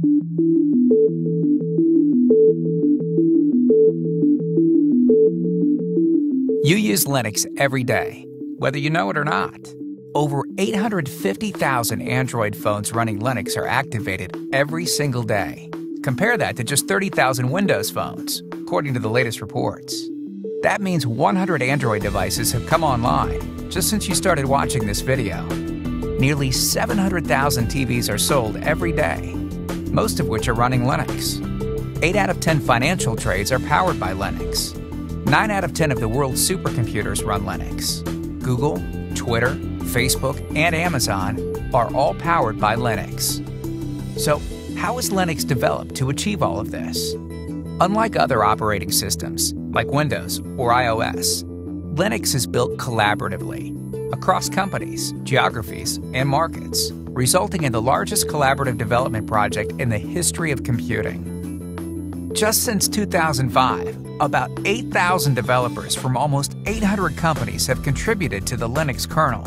You use Linux every day, whether you know it or not. Over 850,000 Android phones running Linux are activated every single day. Compare that to just 30,000 Windows phones, according to the latest reports. That means 100 Android devices have come online just since you started watching this video. Nearly 700,000 TVs are sold every day, most of which are running Linux. 8 out of 10 financial trades are powered by Linux. 9 out of 10 of the world's supercomputers run Linux. Google, Twitter, Facebook, and Amazon are all powered by Linux. So, how is Linux developed to achieve all of this? Unlike other operating systems, like Windows or iOS, Linux is built collaboratively, across companies, geographies, and markets, resulting in the largest collaborative development project in the history of computing. Just since 2005, about 8,000 developers from almost 800 companies have contributed to the Linux kernel.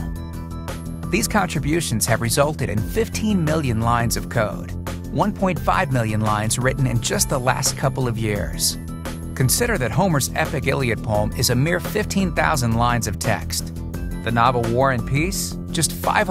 These contributions have resulted in 15 million lines of code, 1.5 million lines written in just the last couple of years. Consider that Homer's epic Iliad poem is a mere 15,000 lines of text. The novel War and Peace, just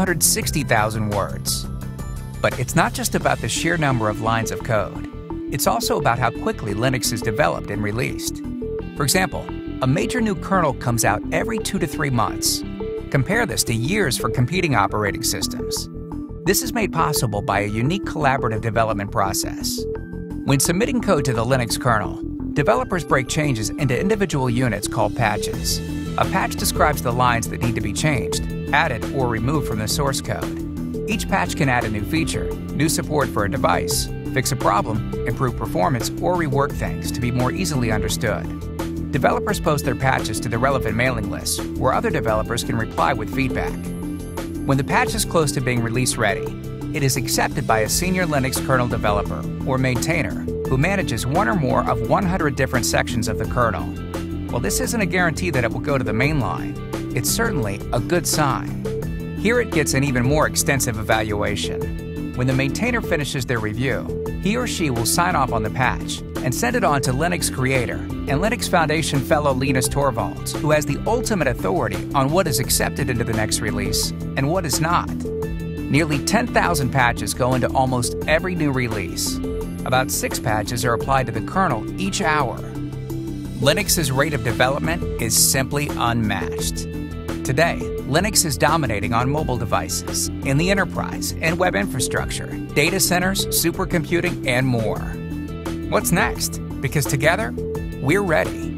560,000 words. But it's not just about the sheer number of lines of code. It's also about how quickly Linux is developed and released. For example, a major new kernel comes out every 2 to 3 months. Compare this to years for competing operating systems. This is made possible by a unique collaborative development process. When submitting code to the Linux kernel, developers break changes into individual units called patches. A patch describes the lines that need to be changed, added, or removed from the source code. Each patch can add a new feature, new support for a device, fix a problem, improve performance, or rework things to be more easily understood. Developers post their patches to the relevant mailing lists, where other developers can reply with feedback. When the patch is close to being release ready, it is accepted by a senior Linux kernel developer, or maintainer, who manages one or more of 100 different sections of the kernel. While this isn't a guarantee that it will go to the main line, it's certainly a good sign. Here it gets an even more extensive evaluation. When the maintainer finishes their review, he or she will sign off on the patch and send it on to Linux creator and Linux Foundation fellow Linus Torvalds, who has the ultimate authority on what is accepted into the next release and what is not. Nearly 10,000 patches go into almost every new release. About 6 patches are applied to the kernel each hour. Linux's rate of development is simply unmatched. Today, Linux is dominating on mobile devices, in the enterprise and web infrastructure, data centers, supercomputing, and more. What's next? Because together, we're ready.